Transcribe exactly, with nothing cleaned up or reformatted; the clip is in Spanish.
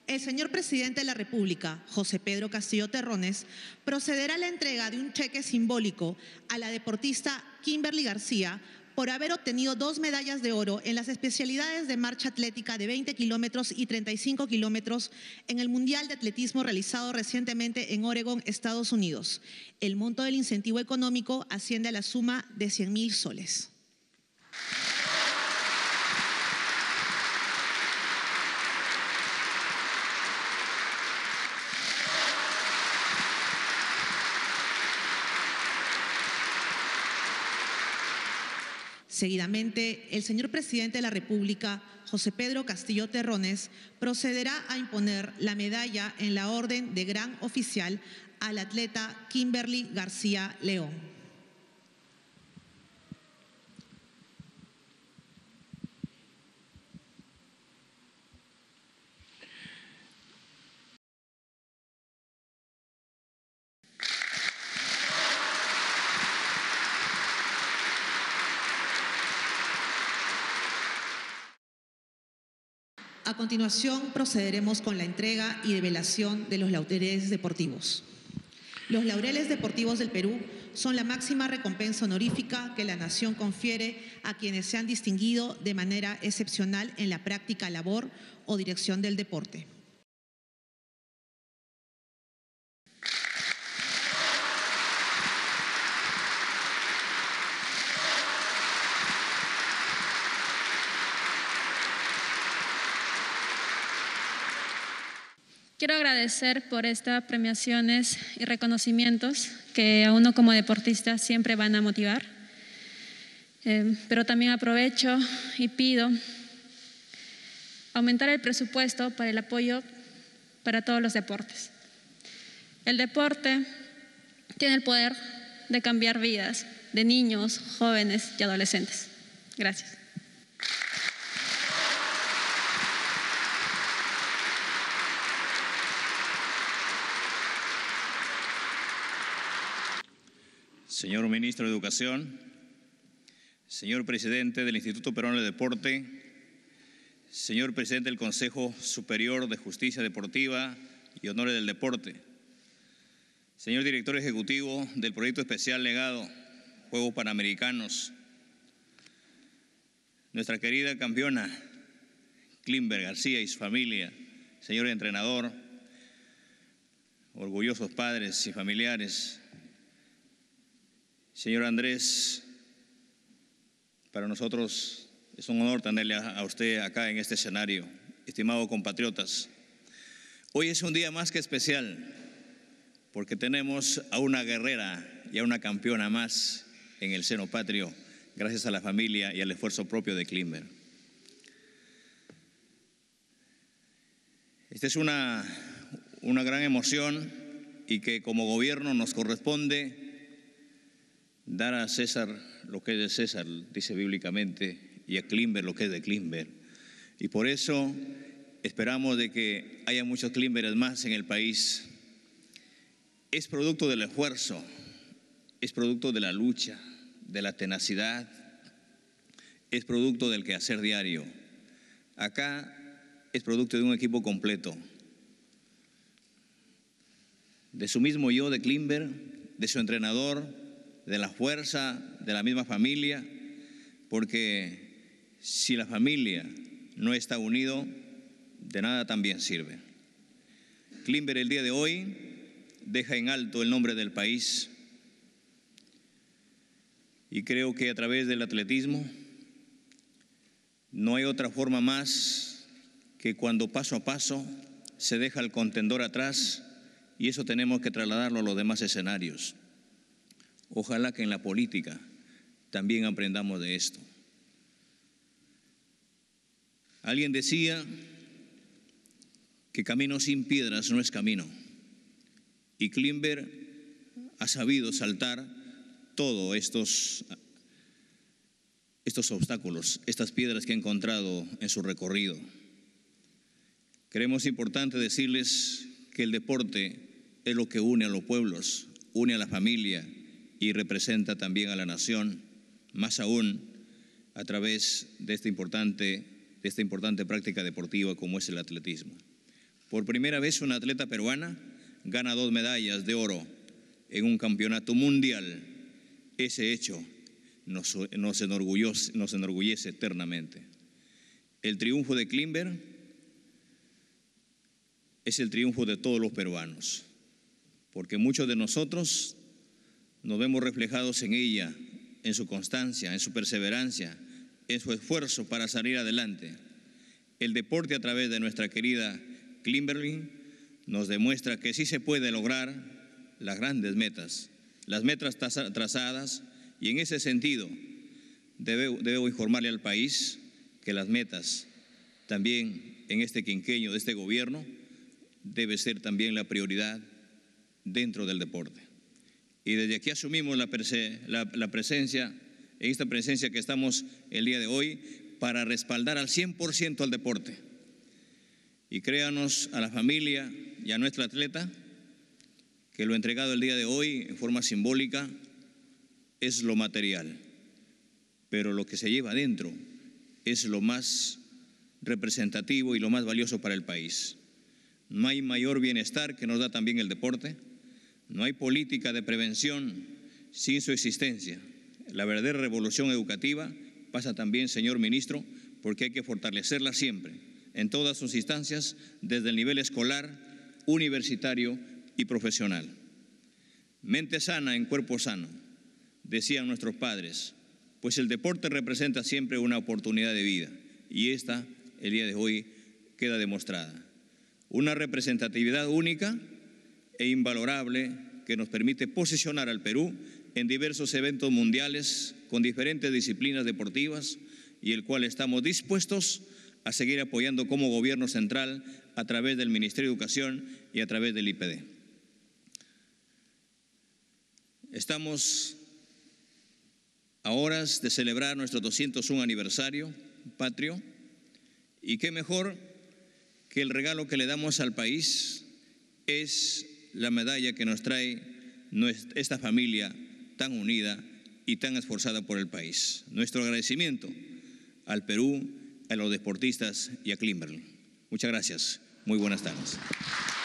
El señor presidente de la República, José Pedro Castillo Terrones, procederá a la entrega de un cheque simbólico a la deportista Kimberly García por haber obtenido dos medallas de oro en las especialidades de marcha atlética de veinte kilómetros y treinta y cinco kilómetros en el Mundial de Atletismo realizado recientemente en Oregón, Estados Unidos. El monto del incentivo económico asciende a la suma de cien mil soles. Seguidamente, el señor presidente de la República, José Pedro Castillo Terrones, procederá a imponer la medalla en la Orden de Gran Oficial al atleta Kimberly García León. A continuación, procederemos con la entrega y develación de los laureles deportivos. Los laureles deportivos del Perú son la máxima recompensa honorífica que la nación confiere a quienes se han distinguido de manera excepcional en la práctica, labor o dirección del deporte. Quiero agradecer por estas premiaciones y reconocimientos que a uno como deportista siempre van a motivar, eh, pero también aprovecho y pido aumentar el presupuesto para el apoyo para todos los deportes. El deporte tiene el poder de cambiar vidas de niños, jóvenes y adolescentes. Gracias. Señor Ministro de Educación, señor Presidente del Instituto Peruano de Deporte, señor Presidente del Consejo Superior de Justicia Deportiva y Honores del Deporte, señor Director Ejecutivo del Proyecto Especial Legado, Juegos Panamericanos, nuestra querida campeona, Kimberly García y su familia, señor entrenador, orgullosos padres y familiares, señor Andrés, para nosotros es un honor tenerle a usted acá en este escenario. Estimados compatriotas, hoy es un día más que especial porque tenemos a una guerrera y a una campeona más en el seno patrio, gracias a la familia y al esfuerzo propio de Kimberly. Esta es una, una gran emoción y que como gobierno nos corresponde dar a César lo que es de César, dice bíblicamente, y a Kimberly lo que es de Kimberly. Y por eso esperamos de que haya muchos Kimberly más en el país. Es producto del esfuerzo, es producto de la lucha, de la tenacidad, es producto del quehacer diario. Acá es producto de un equipo completo. De su mismo yo, de Kimberly, de su entrenador, de la fuerza de la misma familia, porque si la familia no está unido, de nada también sirve. Kimberly el día de hoy deja en alto el nombre del país y creo que a través del atletismo no hay otra forma más que cuando paso a paso se deja el contendor atrás, y eso tenemos que trasladarlo a los demás escenarios. Ojalá que en la política también aprendamos de esto. Alguien decía que camino sin piedras no es camino, y Kimberly ha sabido saltar todos estos, estos obstáculos, estas piedras que ha encontrado en su recorrido. Creemos importante decirles que el deporte es lo que une a los pueblos, une a la familia y representa también a la nación, más aún a través de esta importante, de esta importante práctica deportiva como es el atletismo. Por primera vez una atleta peruana gana dos medallas de oro en un campeonato mundial. Ese hecho nos, nos, enorgullece, nos enorgullece eternamente. El triunfo de Klimber es el triunfo de todos los peruanos, porque muchos de nosotros nos vemos reflejados en ella, en su constancia, en su perseverancia, en su esfuerzo para salir adelante. El deporte, a través de nuestra querida Kimberly, nos demuestra que sí se puede lograr las grandes metas, las metas trazadas, y en ese sentido debo, debo informarle al país que las metas también en este quinquenio de este gobierno debe ser también la prioridad dentro del deporte. Y desde aquí asumimos la, prese, la, la presencia, en esta presencia que estamos el día de hoy, para respaldar al cien por ciento al deporte. Y créanos a la familia y a nuestra atleta que lo entregado el día de hoy en forma simbólica es lo material, pero lo que se lleva adentro es lo más representativo y lo más valioso para el país. No hay mayor bienestar que nos da también el deporte. No hay política de prevención sin su existencia. La verdadera revolución educativa pasa también, señor ministro, porque hay que fortalecerla siempre, en todas sus instancias, desde el nivel escolar, universitario y profesional. Mente sana en cuerpo sano, decían nuestros padres, pues el deporte representa siempre una oportunidad de vida, y esta, el día de hoy, queda demostrada. Una representatividad única e invalorable que nos permite posicionar al Perú en diversos eventos mundiales con diferentes disciplinas deportivas, y el cual estamos dispuestos a seguir apoyando como gobierno central a través del Ministerio de Educación y a través del I P D. Estamos a horas de celebrar nuestro doscientos uno aniversario patrio, y qué mejor que el regalo que le damos al país es la medalla que nos trae esta familia tan unida y tan esforzada por el país. Nuestro agradecimiento al Perú, a los deportistas y a Kimberly. Muchas gracias. Muy buenas tardes.